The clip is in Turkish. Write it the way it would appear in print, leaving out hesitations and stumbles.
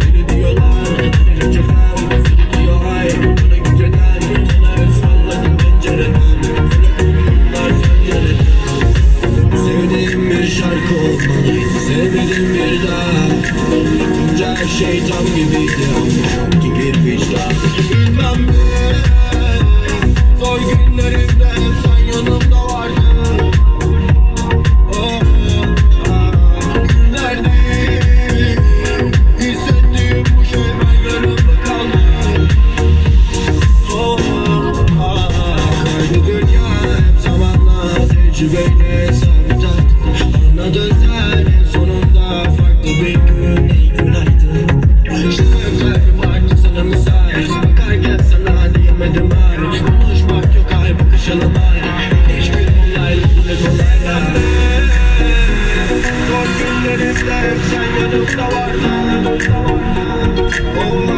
Deli diyorlar, deli cepham. Seni diyor ay, bana güceden. Bana el salladım pencereden. Bunlar söyleyerek. Sevdiğim bir şarkı olmalıydı, sevmedim bir daha. Önce her şey tam gibiydi ama yok ki bir vicdan. Bilmem mi, zor günlerimde hep sen yanımda vardın. Oh, günlerdi hissettiğim bu şey ben yanımda kaldım. Oh, kaydı dünya hep zamanla tecrübeyle sabit. Anladın sen en sonunda farklı bir gün, iyi günaydın. Şimdi kalbim artık sana müsait. Bakarken sana diyemedim hayır. Konuşmak yok ay bakışalım hayır. Hiçbir olayla bu ne kolaylar. Zor günlerimde hep sen yanımda vardın. Oh,